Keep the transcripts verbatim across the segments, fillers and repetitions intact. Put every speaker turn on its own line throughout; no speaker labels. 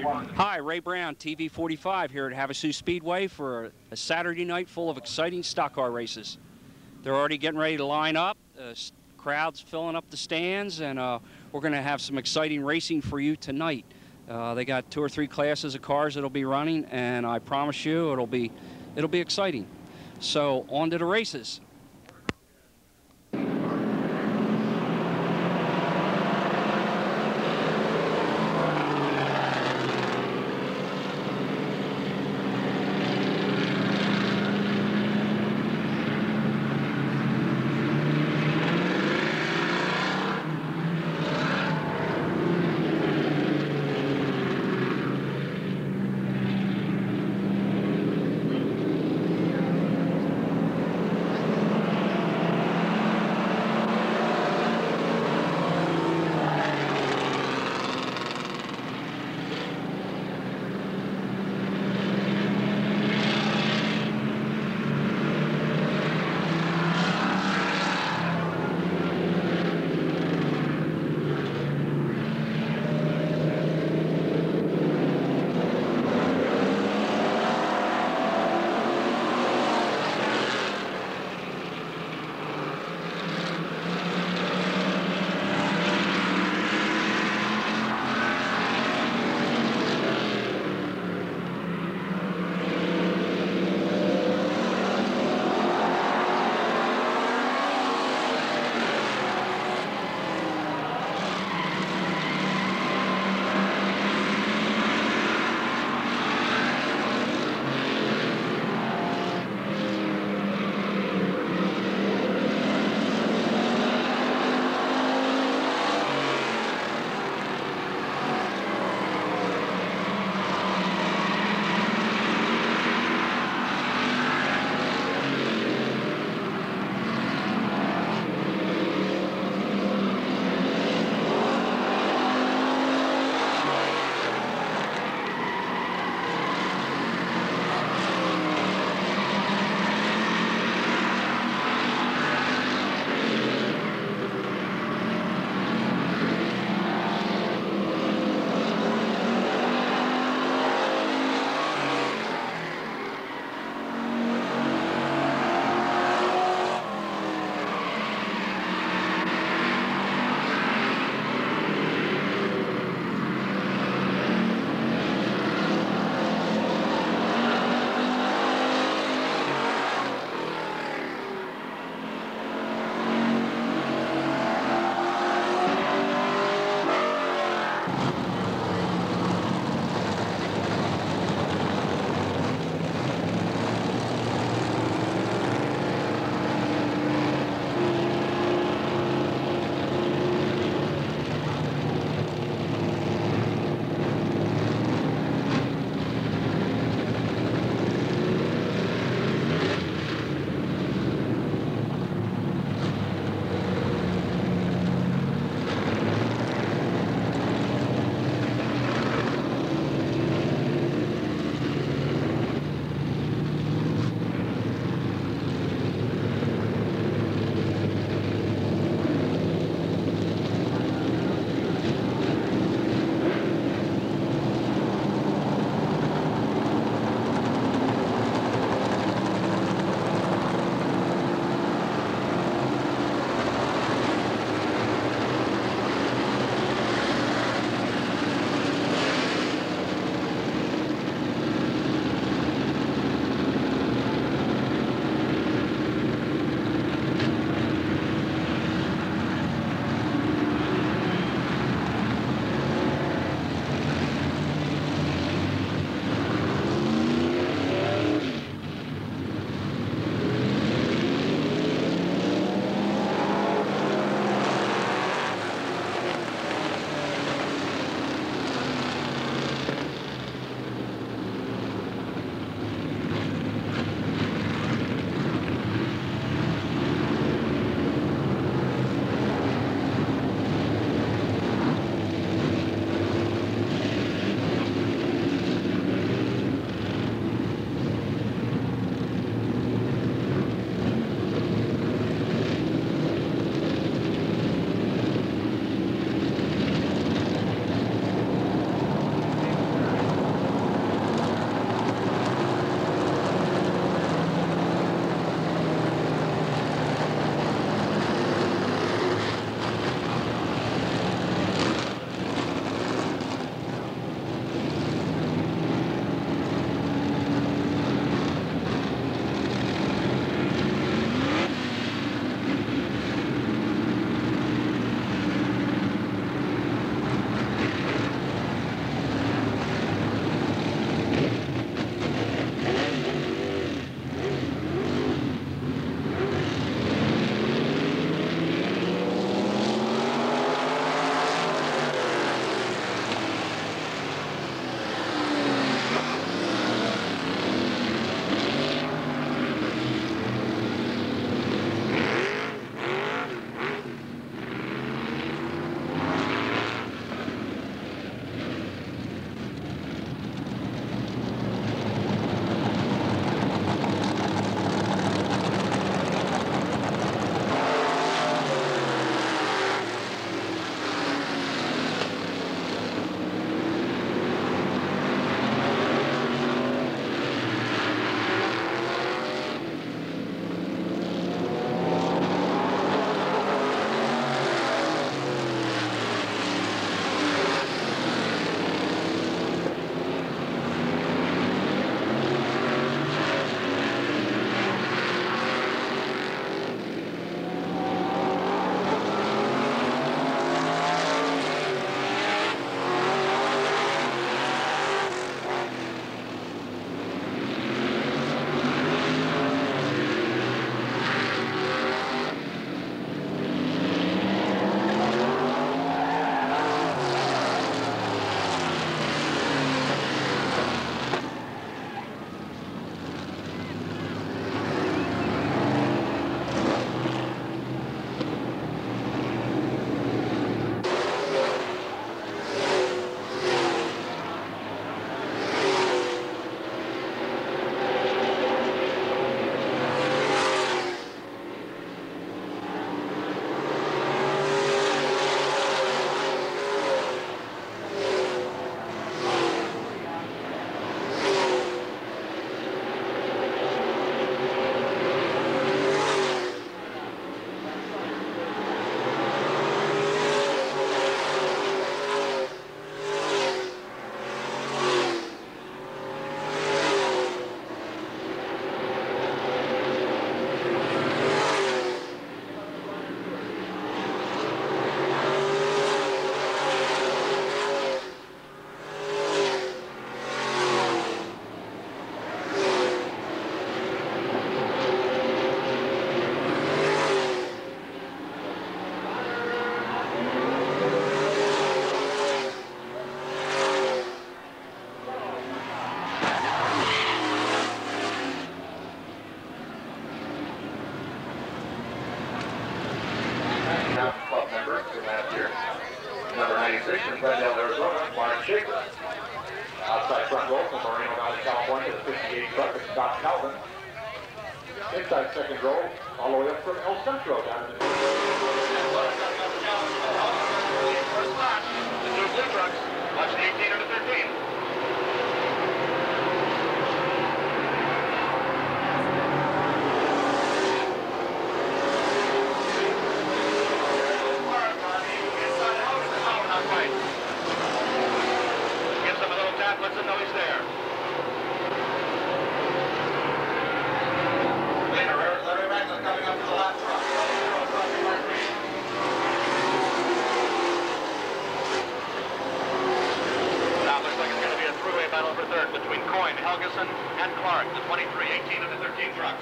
Hi, Ray Brown, T V forty-five here at Havasu Speedway for a Saturday night full of exciting stock car races. They're already getting ready to line up. Uh, crowds filling up the stands, and uh, we're going to have some exciting racing for you tonight. Uh, they got two or three classes of cars that'll be running, and I promise you it'll be, it'll be exciting. So on to the races.
Glendale, Arizona, Mark Schaefer. Outside front row from Moreno Valley, California, the fifty-eight truck is Scott Calvin. Inside second row, all the way up from El Centro down in the first class. The two blue trucks, watch the eighteen and the thirteen. Lets him know he's there. Later, Larry Ragland coming up to the last truck. Now it looks like it's going to be a three-way battle for third between Coyne, Helgeson, and Clark, the twenty-three, eighteen, and the thirteen trucks.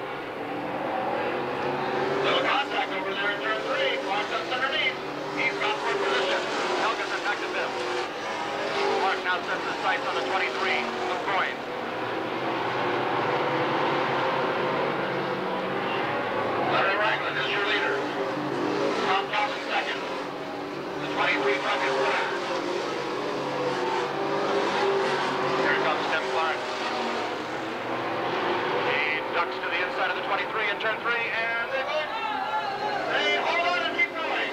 Little contact over there in turn three. Clark just underneath. He's got fourth position. Helgeson back to fifth. Clark now sets his sights on the twenty-three of Coyne. Larry Ragland is your leader. Tom Dawson second. The twenty-three truck is third. Here comes Tim Clark. He ducks to the inside of the twenty-three in turn three, and they go. They hold on and keep going.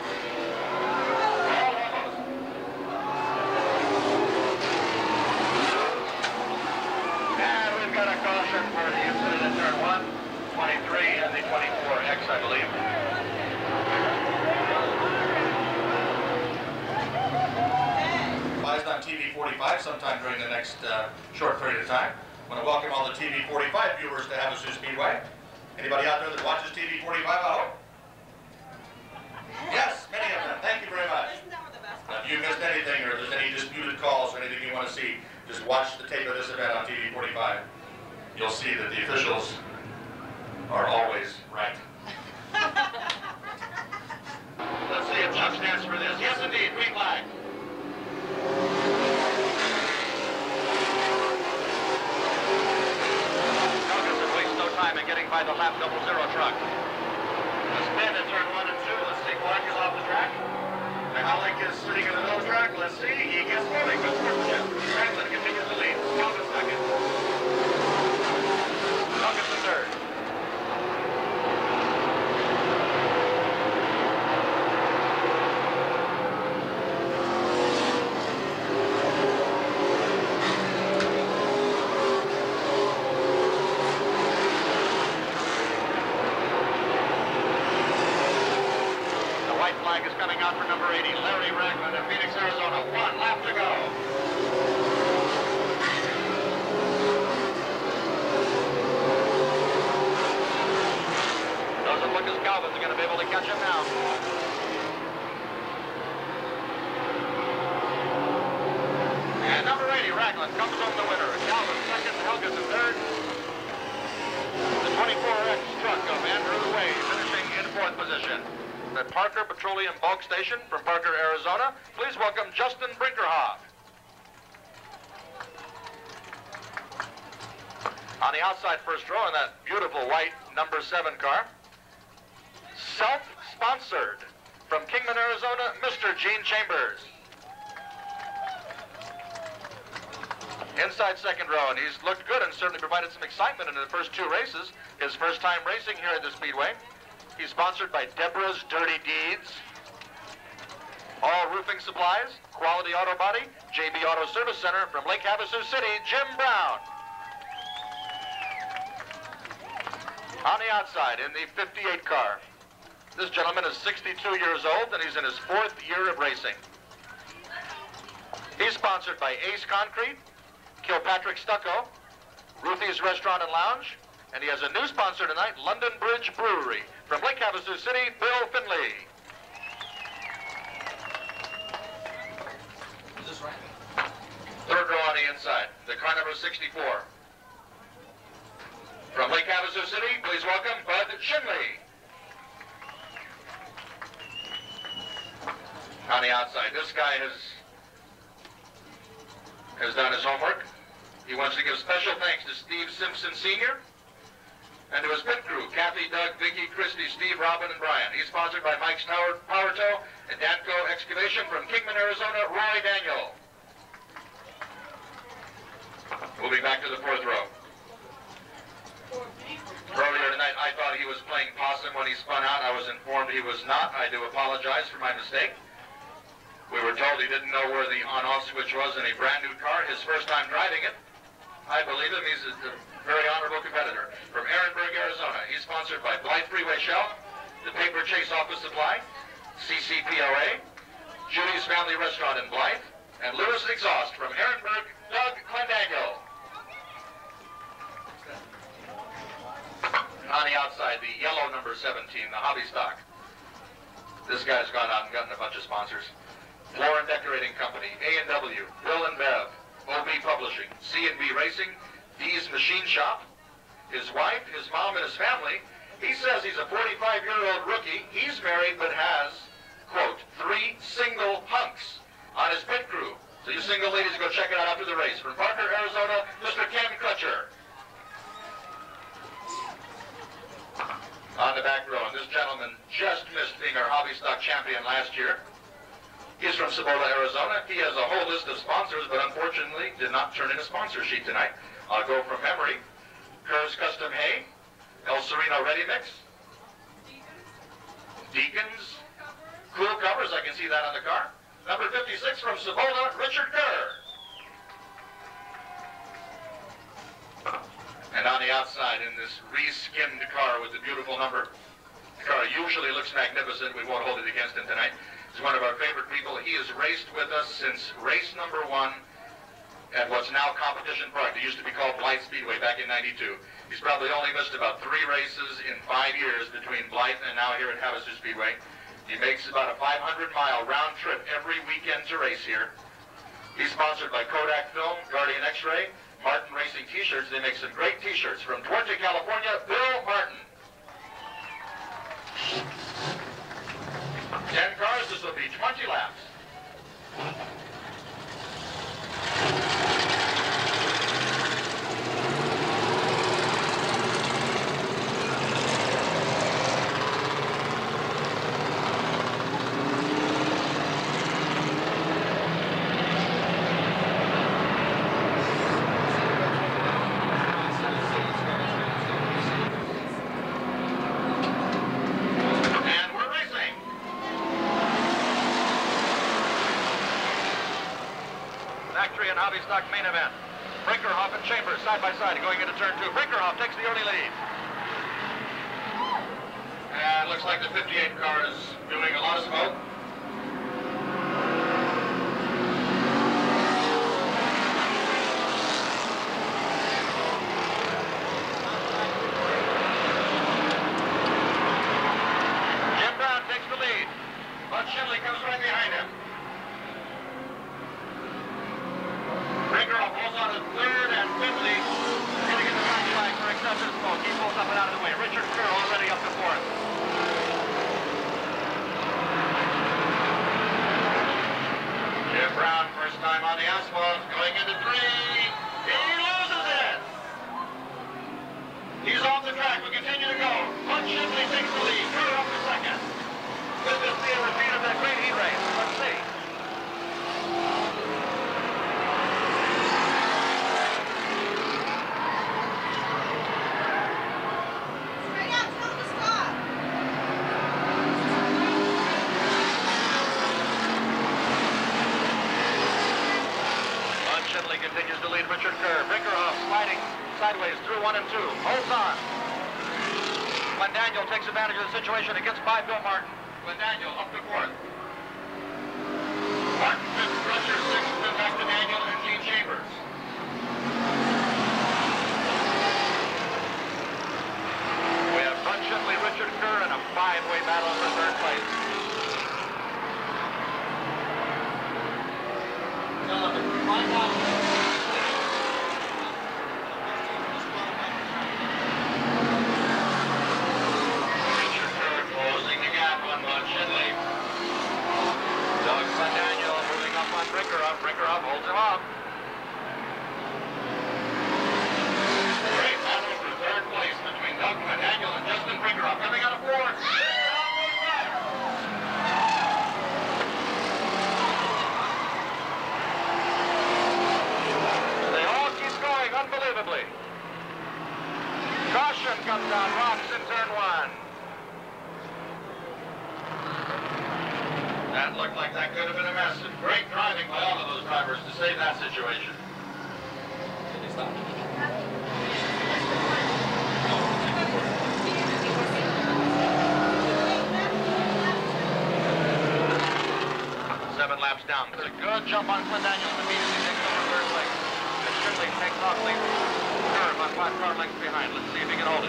Got a caution for the incident in turn one, twenty-three, and the twenty-four X, I believe. Live on T V forty-five sometime during the next uh, short period of time. I want to welcome all the T V forty-five viewers to Havasu Speedway. Anybody out there that watches T V forty-five, I hope? Yes, many of them. Thank you very much. Now, if you missed anything or if there's any disputed calls or anything you want to see, just watch the tape of this event on T V forty-five. You'll see that the officials are always right. Let's see if Chuck stands for this. Yes, indeed. Green flag. Helgeson wastes no time in getting by the lap double zero truck. The spin in turn one and two. Let's see. Clark is off the track. Mihalik is sitting in the middle track. Let's see. He gets moving. Good sportsmanship. Franklin continues to lead. Calvin second. Helgeson third. The white flag is coming out for number eighty, Larry Ragland of Phoenix, Arizona. One lap to go. Look as Calvin's going to be able to catch him now. And number eighty, Ragland, comes home the winner. Calvin second, Helgeson third. The twenty-four X truck of Andrew Way finishing in fourth position. The Parker Petroleum Bulk Station from Parker, Arizona. Please welcome Justin Brinkerhoff. On the outside first row in that beautiful white number seven car. Self-sponsored from Kingman, Arizona, Mister Gene Chambers. Inside second row, and he's looked good and certainly provided some excitement in the first two races. His first time racing here at the Speedway. He's sponsored by Deborah's Dirty Deeds, All Roofing Supplies, Quality Auto Body, J B Auto Service Center from Lake Havasu City, Jim Brown. On the outside in the fifty-eight car. This gentleman is sixty-two years old and he's in his fourth year of racing. He's sponsored by Ace Concrete, Kilpatrick Stucco, Ruthie's Restaurant and Lounge, and he has a new sponsor tonight, London Bridge Brewery. From Lake Havasu City, Bill Finley. Is this right? Third row on the inside, the car number sixty-four. From Lake Havasu City, please welcome Bud Shinley. On the outside, this guy has, has done his homework. He wants to give special thanks to Steve Simpson Senior And to his pit crew, Kathy, Doug, Vicky, Christy, Steve, Robin, and Brian. He's sponsored by Mike's Power, Power Tow and Danco Excavation from Kingman, Arizona, Roy Daniel. Moving back to the fourth row. Earlier tonight, I thought he was playing possum when he spun out. I was informed he was not. I do apologize for my mistake. We were told he didn't know where the on-off switch was in a brand new car, his first time driving it. I believe him. He's a very honorable competitor. From Ehrenberg, Arizona, he's sponsored by Blythe Freeway Shell, the Paper Chase Office Supply, C C P O A, Judy's Family Restaurant in Blythe, and Lewis Exhaust from Ehrenberg, Doug Clendango. On the outside, the yellow number seventeen, the hobby stock. This guy's gone out and gotten a bunch of sponsors. Floor and Decorating Company, A and W, Bill and Bev, O B Publishing, C and B Racing, D's Machine Shop, his wife, his mom, and his family. He says he's a forty-five-year-old rookie. He's married but has, quote, three single hunks on his pit crew. So you single ladies go check it out after the race. From Parker, Arizona, Mister Ken Kutcher. On the back row, and this gentleman just missed being our hobby stock champion last year. He's from Cibola, Arizona. He has a whole list of sponsors, but unfortunately did not turn in a sponsor sheet tonight. I'll go from memory. Curves Custom Hay, El Sereno Ready Mix, Deacons, Cool Covers, I can see that on the car. Number fifty-six from Cibola, Richard Kerr. And on the outside in this re-skimmed car with the beautiful number. The car usually looks magnificent. We won't hold it against him tonight. He's one of our favorite people. He has raced with us since race number one at what's now Competition Park. It used to be called Blythe Speedway back in ninety-two. He's probably only missed about three races in five years between Blythe and now here at Havasu Speedway. He makes about a five hundred mile round trip every weekend to race here. He's sponsored by Kodak Film, Guardian X-Ray, Martin Racing T-shirts. They make some great T-shirts. From Duarte, California, Bill Martin. Ten cars, this will be twenty laps. Hobby stock main event. Brinkerhoff and Chambers side by side going into turn two. Brinkerhoff takes the early lead. And looks like the fifty-eight car is doing a lot of smoke. Jim Brown takes the lead. Bud Shinley comes right behind him. Brinkerhoff pulls out a third and fifty. Going to get the back flag for excessive smoke. He pulls up and out of the way. Richard Kerr already up to fourth. Jim Brown, first time on the asphalt, going into three. He loses it. He's off the track. We continue to go. Bud Shinley takes the lead. Kerr up to second. Could this be a repeat of that great heat race? Let's see. Continues to lead Richard Kerr. Brinkerhoff sliding sideways through one and two. Holds on. Glenn Daniel takes advantage of the situation and gets by Bill Martin. Glenn Daniel up to fourth. Martin fifth, Crusher sixth, then back to Daniel and Gene Chambers. We have Bud Shinley, Richard Kerr, in a five-way battle for third place. Brinkerhoff, Brinkerhoff holds him up. Great battle for third place between Doug looked like that could have been a mess. And great driving by all of those drivers to save that situation. Seven laps down. It's a good jump on Clint Daniels immediately takes over third place. And Shinley takes off late. Kerr about five car lengths behind. Let's see if he can hold it.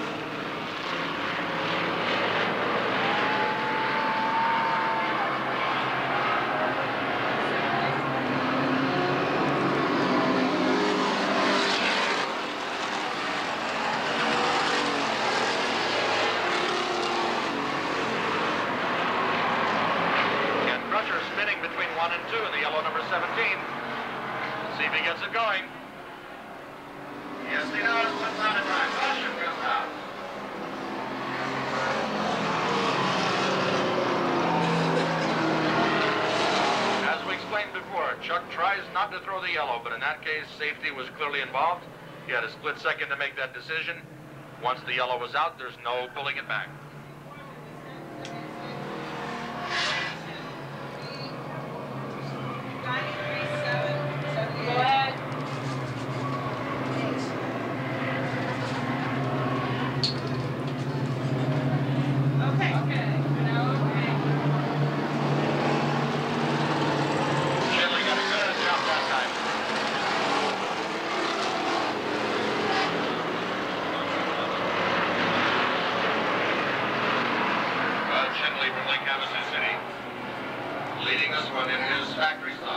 One and two in the yellow number seventeen. Let's see if he gets it going. Yes, he does. Puts on it right. Caution comes out. As we explained before, Chuck tries not to throw the yellow, but in that case, safety was clearly involved. He had a split second to make that decision. Once the yellow was out, there's no pulling it back. Leading this one in his factory stock.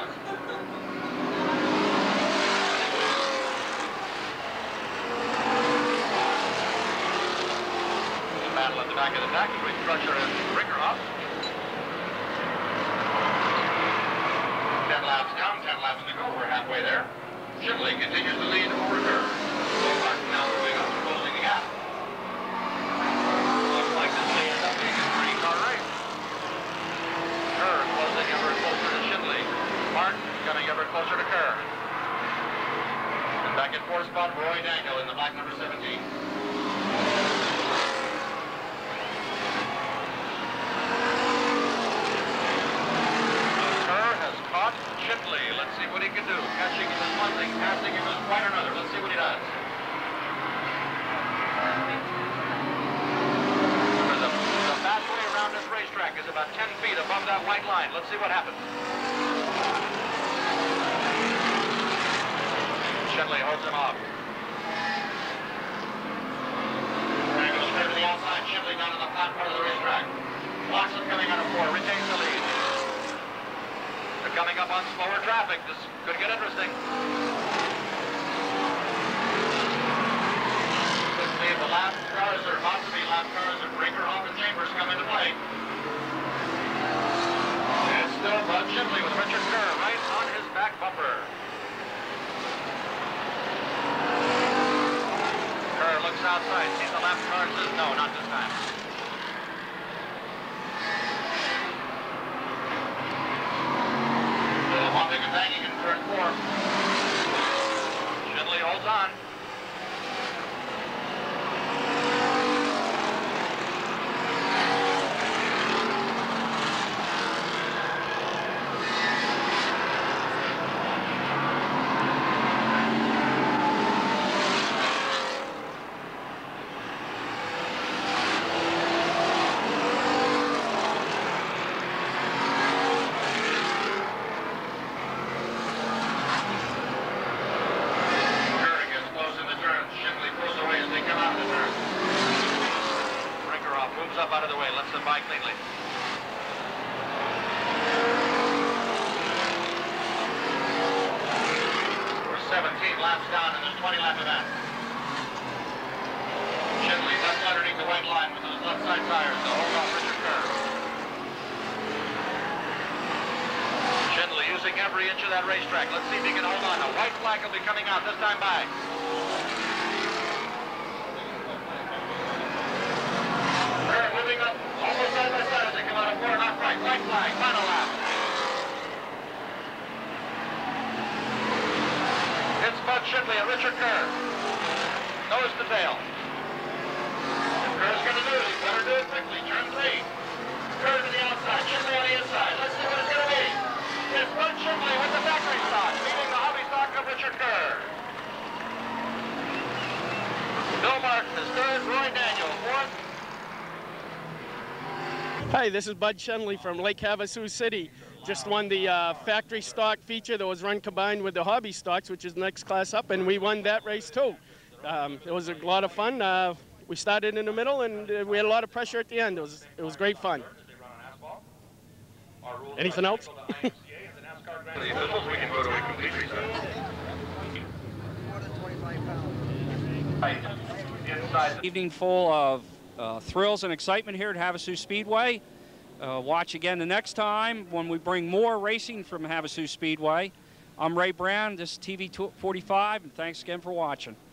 The battle at the back of the pack between Crutcher and Brinkerhoff. Ten laps down, ten laps to go. We're halfway there. Shinley continues to lead over Kerr. Martin now moving up, closing the gap. Looks like this may end up being a three-car race. Kerr closing ever closer to Shinley. Martin coming ever closer to Kerr. And back in fourth spot, Roy Dangle in the black number seventeen. Kerr has caught Shinley. Let's see what he can do. Catching him is one thing, passing him is quite another. Let's see what he does. This racetrack is about ten feet above that white line. Let's see what happens. Shinley holds him off. Trying to go straight to the outside. Shinley down to the flat part of the racetrack. Watson coming out of four, retains the lead. They're coming up on slower traffic. This could get interesting. Let's see if the lap cars are about to be lap cars of Brinkerhoff and Chambers come into play. It's still Bud Shinley with Richard Kerr right on his back bumper. Kerr looks outside, sees the lap car, says no, not this time. Little hopping and banging in turn four. Shinley holds on. Up out of the way, lets them by cleanly. We're seventeen laps down in this twenty lap event. Shinley just underneath the white line with those left side tires to hold off Richard Kerr. Shinley using every inch of that racetrack. Let's see if he can hold on. A white flag will be coming out this time by. Moving up almost side by side as they come out of four and off right. White flag, final lap. It's Bud Shinley and Richard Kerr. Nose to tail. If Kerr's going to do it, he better do it quickly. Turn three. Kerr to the outside, Shinley on the inside. Let's see what it's going to be.
Hi, this is Bud Shenley from Lake Havasu City. Just won the uh, factory stock feature that was run combined with the hobby stocks, which is the next class up, and we won that race too. Um, it was a lot of fun. Uh, we started in the middle, and uh, we had a lot of pressure at the end. It was, it was great fun. Anything else?
Evening full of uh, thrills and excitement here at Havasu Speedway. Uh, watch again the next time when we bring more racing from Havasu Speedway. I'm Ray Brown, this is T V forty-five, and thanks again for watching.